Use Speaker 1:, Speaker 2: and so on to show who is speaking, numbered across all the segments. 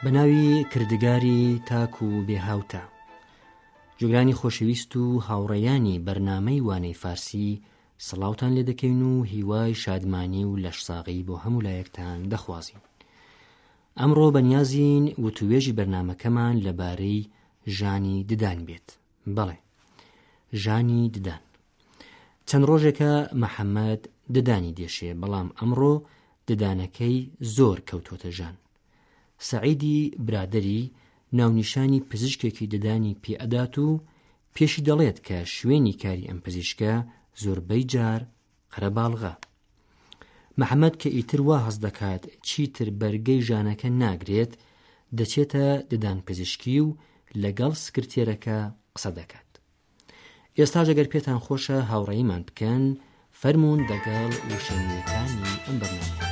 Speaker 1: بەناوی کردگاری تاک و بێهاوتە. جوگرانی خۆشەویست و هاوڕێیانی بەرنامەی وانەی فارسی، سڵاوتان لێ دەکەین و هیوای شادمانی و لەشساغی بۆ هەموو لایەکتان دەخوازین. ئەمڕۆ بەنیازین وتوێژی بەرنامەکەمان لەبارەی ژانی ددان بێت. بەڵێ، ژانی ددان. چەند ڕۆژێکە محەممەد ددانی دێشێ، بەڵام ئەمڕۆ ددانەکەی زۆر کەوتۆتە ژان. سەعیدی برادەری ناونیشانی پزیشکێکی ددانی پێئەدات و پێشی دەڵێت کە شوێنی کاری ئەم پزیشکە زۆربەی جار قەرەباڵغا. محەممەد کە ئیتر وا هەز دەکات چیتر بەرگەی ژانەکە ناگرێت، دەچێتە ددان پزیشکی و لەگەڵ سکرتێرەکە قسە دەکات. ئێستا ئەگەر پێتان خۆشە هاوڕێیمان بکەن، فەرموون دەگەڵ وشەنیەکانی ئەم بەرنامە.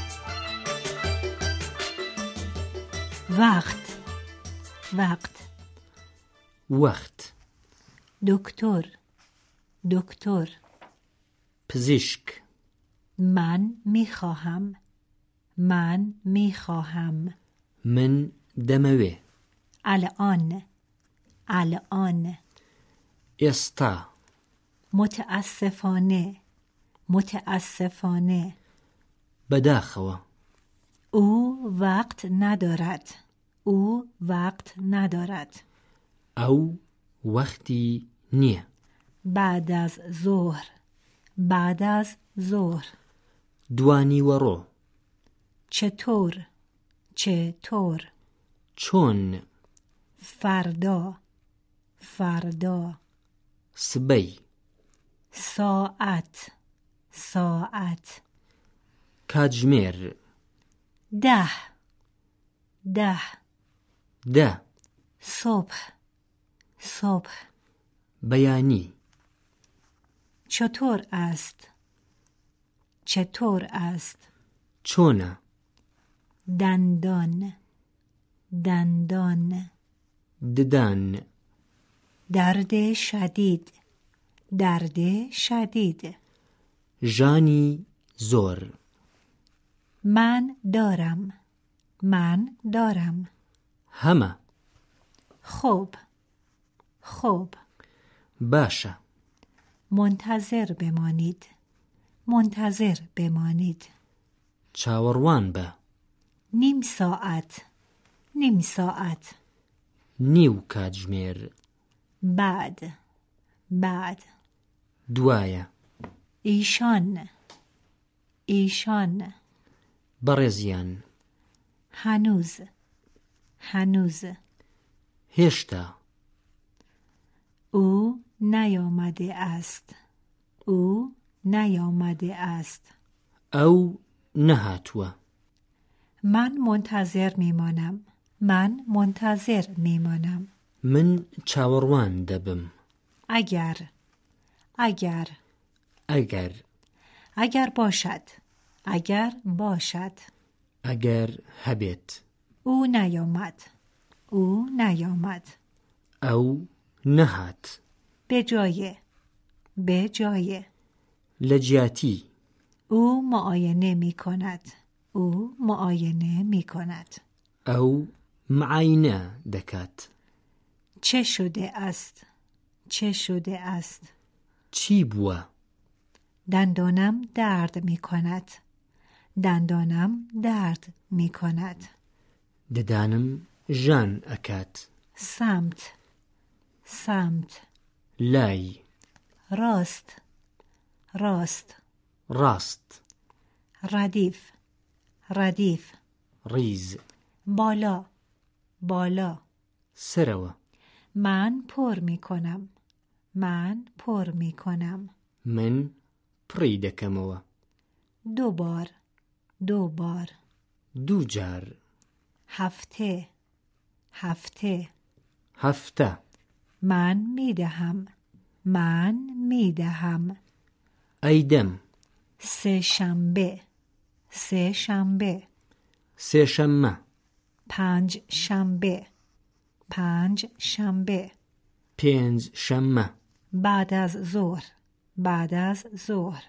Speaker 2: وقت
Speaker 1: وقت.
Speaker 2: دکتر
Speaker 1: پزیشک.
Speaker 2: من میخواهم
Speaker 1: من دەمەوێ.
Speaker 2: الان
Speaker 1: ئێستا.
Speaker 2: متاسفانه
Speaker 1: بەداخەوە.
Speaker 2: او وقت ندارد.
Speaker 1: ئەو وەختی نییە.
Speaker 2: بعد از ظهر.
Speaker 1: دوانی وەڕۆ.
Speaker 2: چطور
Speaker 1: چۆن.
Speaker 2: فردا.
Speaker 1: سبەی.
Speaker 2: ساعت.
Speaker 1: کاتژمێر. 10.
Speaker 2: صبح.
Speaker 1: بەیانی.
Speaker 2: چطور است؟
Speaker 1: چۆنە.
Speaker 2: دندان.
Speaker 1: ددان.
Speaker 2: درد شدید.
Speaker 1: ژانی زۆر.
Speaker 2: من دارم.
Speaker 1: هەمە.
Speaker 2: خوب.
Speaker 1: باشە.
Speaker 2: منتظر بمانید.
Speaker 1: چاوەڕوان بە.
Speaker 2: نیم ساعت.
Speaker 1: نیو کاتژمێر.
Speaker 2: بعد.
Speaker 1: دوایە.
Speaker 2: ایشان.
Speaker 1: بەڕێزیان.
Speaker 2: هنوز.
Speaker 1: هێشتا.
Speaker 2: او نیامده است.
Speaker 1: ئەو نەهاتووە.
Speaker 2: من منتظر میمانم.
Speaker 1: من چاوەڕوان دەبم.
Speaker 2: اگر باشد.
Speaker 1: ئەگەر هەبێت.
Speaker 2: او نیامد.
Speaker 1: ئەو نەهات.
Speaker 2: به جای.
Speaker 1: لە جیاتی.
Speaker 2: او معاینه می کند.
Speaker 1: ئەو معاینە دەکات.
Speaker 2: چه شده است؟
Speaker 1: چی بووە؟
Speaker 2: دندانم درد می کند.
Speaker 1: ددانم ژان ئەکات.
Speaker 2: سمت.
Speaker 1: لای.
Speaker 2: راست. ردیف.
Speaker 1: ریز.
Speaker 2: بالا.
Speaker 1: سەرەوە.
Speaker 2: من پر می کنم.
Speaker 1: من پڕی دەکەمەوە.
Speaker 2: دو بار.
Speaker 1: دوو جار.
Speaker 2: هفته. من میدهم.
Speaker 1: ئەیدەم.
Speaker 2: سه شنبه.
Speaker 1: سێشەممە.
Speaker 2: پنج شنبه.
Speaker 1: پێنجشەممە.
Speaker 2: بعد از ظهر.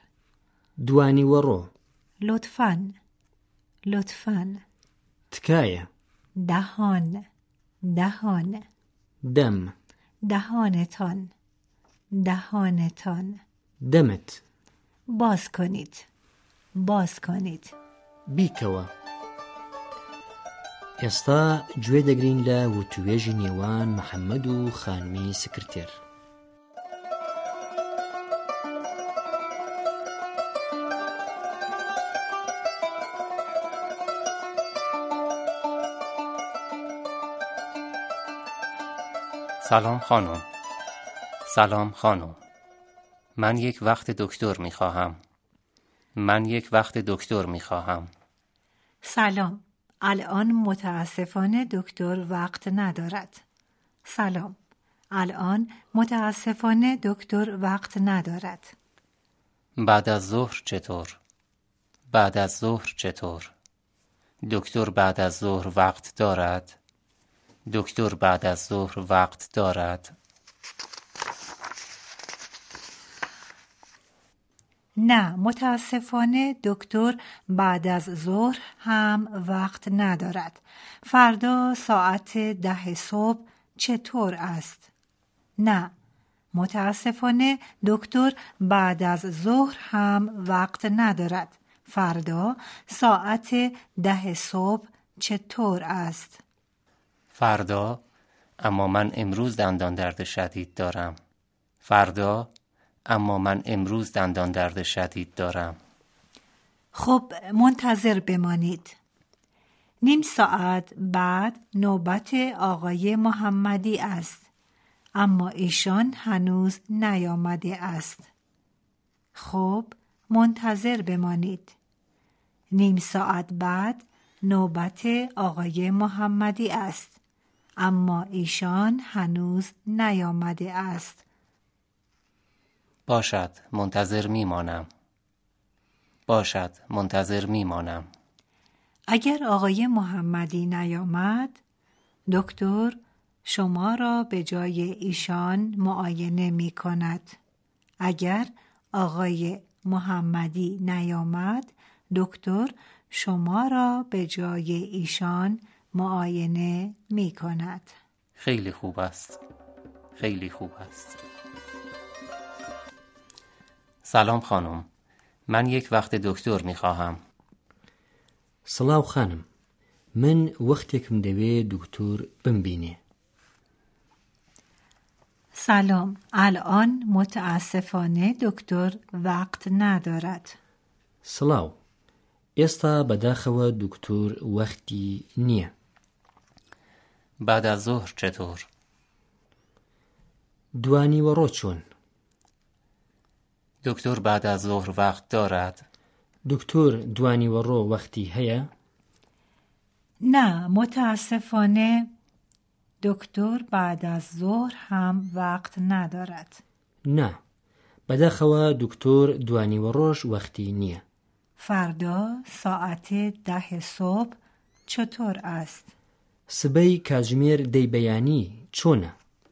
Speaker 1: دوانی وەڕۆ.
Speaker 2: لطفاً.
Speaker 1: تکایە.
Speaker 2: دهان دهان
Speaker 1: دم
Speaker 2: دهانتان دهانتان
Speaker 1: دمت
Speaker 2: باز کنید باز کنید
Speaker 1: بیکەوە. ئێستا گوێ دەگرین لە وتوێژی نێوان محەممەد و خانمی سکرتێر.
Speaker 3: سلام خانم. سلام خانم. من یک وقت دکتر می خواهم. من یک وقت دکتر می خواهم.
Speaker 2: سلام. الان متاسفانه دکتر وقت ندارد. سلام. الان متاسفانه دکتر وقت ندارد.
Speaker 3: بعد از ظهر چطور؟ بعد از ظهر چطور؟ دکتر بعد از ظهر وقت دارد؟ دکتر بعد از ظهر وقت دارد؟
Speaker 2: نه، متاسفانه دکتر بعد از ظهر هم وقت ندارد. فردا ساعت 10 صبح چطور است؟ نه، متاسفانه دکتر بعد از ظهر هم وقت ندارد. فردا ساعت 10 صبح چطور است؟
Speaker 3: فردا، اما من امروز دندان درد شدید دارم. فردا، اما من امروز دندان درد شدید دارم.
Speaker 2: خب منتظر بمانید. نیم ساعت بعد نوبت آقای محمدی است، اما ایشان هنوز نیامده است. خب منتظر بمانید. نیم ساعت بعد نوبت آقای محمدی است، اما ایشان هنوز نیامده است.
Speaker 3: باشد، منتظر میمانم. باشد، منتظر میمانم.
Speaker 2: اگر آقای محمدی نیامد، دکتر شما را به جای ایشان معاینه می کند. اگر آقای محمدی نیامد، دکتر شما را به جای ایشان معاینه می کند.
Speaker 3: خیلی خوب است. خیلی خوب است. سلام خانم. من یک وقت دکتر می خواهم.
Speaker 1: سڵاو خانم، من وەختێکم دەوێ دکتۆر بمبینێ.
Speaker 2: سلام. الان متاسفانه دکتر وقت ندارد.
Speaker 1: سڵاو، ئێستا بەداخەوە دکتۆر وەختی نییە.
Speaker 3: بعد از ظهر چطور؟
Speaker 1: دوانی وەڕۆ چۆن؟
Speaker 3: دکتر بعد از ظهر وقت دارد؟
Speaker 1: دکتۆر دوانی وەڕۆ وەختی هەیە؟
Speaker 2: نه، متاسفانه دکتر بعد از ظهر هم وقت ندارد.
Speaker 1: نه، بەداخەوە دکتۆر دوانی وەڕۆژ وەختی نییە.
Speaker 2: فردا ساعت 10 صبح چطور است؟
Speaker 1: سبەی کاتژمێر دەی بەیانی چۆنە؟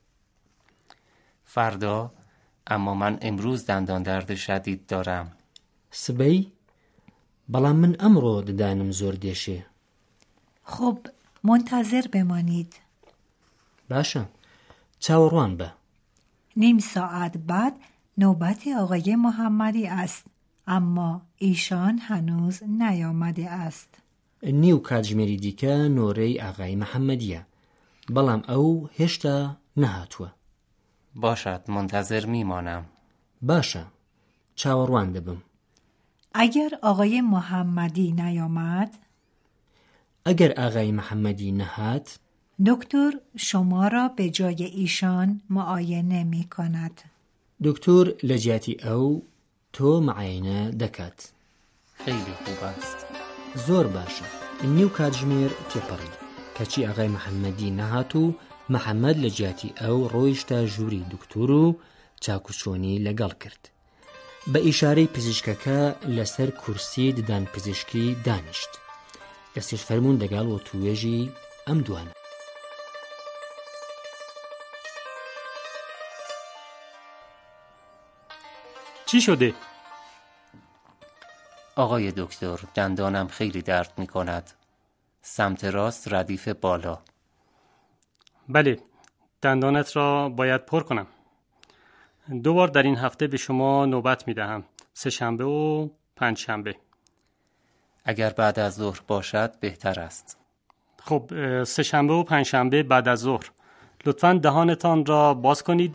Speaker 3: فردا، اما من امروز دندان درد شدید دارم.
Speaker 1: سبەی، بەڵام من ئەمڕۆ ددانم زۆر دێشێ.
Speaker 2: خب منتظر بمانید.
Speaker 1: باشە، چاوەڕوان بە.
Speaker 2: نیم ساعت بعد نوبت آقای محمدی است، اما ایشان هنوز نیامده است.
Speaker 1: نیو کاتژمێری دیکە نۆرەی ئاغای محەممەدیە، بەڵام ئەو هێشتا نەهاتووە.
Speaker 3: باشد، منتظر میمانم.
Speaker 1: باشە، چاوەڕوان دەبم.
Speaker 2: اگر آقای محمدی نیامد،
Speaker 1: ئەگەر ئاغای محەممەدی نەهات،
Speaker 2: دکتر شما را به جای ایشان معاینه می کند.
Speaker 1: دکتۆر لە جیاتی ئەو تۆ مەعاینە دەکات.
Speaker 3: خیلی خوب است.
Speaker 1: زۆر باشە. نیو کاتژمێر تێپەڕی کەچی ئاغای محەممەدی نەهات و محەممەد لە جیاتی ئەو ڕۆیشتە ژووری دکتۆر و چاکوچۆنی لەگەڵ کرد. بە ئیشارەی پزیشکەکە لەسەر کورسی ددان پزیشکی دانیشت. ئێستش فەرموون دەگەڵ و توێژی ئەم دوانە.
Speaker 4: چی شده؟
Speaker 3: آقای دکتر، دندانم خیلی درد می کند. سمت راست ردیف بالا.
Speaker 4: بله، دندانت را باید پر کنم. 2 بار در این هفته به شما نوبت می دهم، 3 شنبه و 5 شنبه.
Speaker 3: اگر بعد از ظهر باشد بهتر است.
Speaker 4: خب 3 شنبه و 5 شنبه بعد از ظهر. لطفاً دهانتان را باز کنید.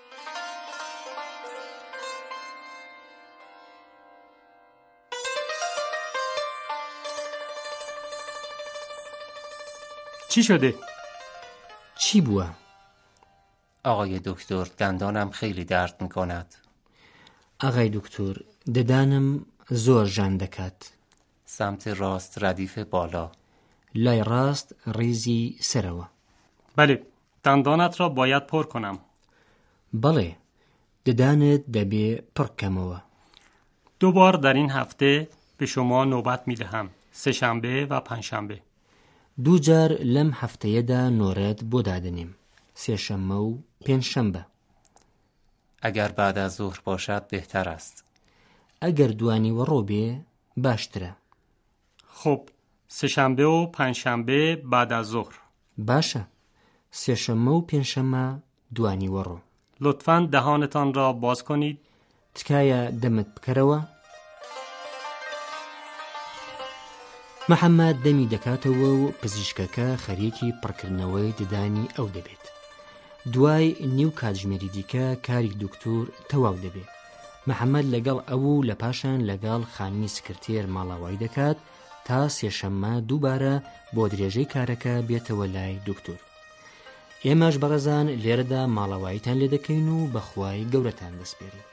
Speaker 4: چی شده؟
Speaker 1: چی بووە؟
Speaker 3: آقای دکتر، دندانم خیلی درد می کند.
Speaker 1: ئاغای دکتۆر، ددانم زۆر ژان دەکات.
Speaker 3: سمت راست ردیف بالا.
Speaker 1: لای ڕاست ڕیزی سەرەوە.
Speaker 4: بله، دندانت را باید پر کنم.
Speaker 1: بەڵێ، ددانت دەبێ پڕکەمەوە.
Speaker 4: 2 بار در این هفته به شما نوبت می دهم، 3 شنبه و 5 شنبه.
Speaker 1: 2 جار لەم هەفتەیەدا نۆرەت بۆ دادنێم، 3 شەممە و 5 شەمبە.
Speaker 3: اگر بعد از ظهر باشد بهتر است.
Speaker 1: ئەگەر دوانیوەڕۆ بێ باشترە.
Speaker 4: خب 3 شنبه و 5 شنبه بعد از ظهر.
Speaker 1: باشە، 3 شەممە و 5 شەممە دوانیوەڕۆ.
Speaker 4: لطفاً دهانتان را باز کنید.
Speaker 1: تکایە دەمت بکەرەوە. محەممەد دەمی دەکاتەوە و پزیشکەکە خەریکی پڕکردنەوەی ددانی ئەو دەبێت. دوای نیو کاتژمێری دیکە کاری دکتۆر تەواو دەبێت. محەممەد لەگەڵ ئەو و لە پاشان لەگەڵ خانمی سکرتێر ماڵاوایی دەکات تا 3 شەممە دووبارە بۆ درێژەی کارەکە بێتەوە لای دکتۆر. ئێمەش بەڕێزان لێرەدا ماڵاواییتان لێ دەکەین و بەخوای گەورەتان دەسپێرین.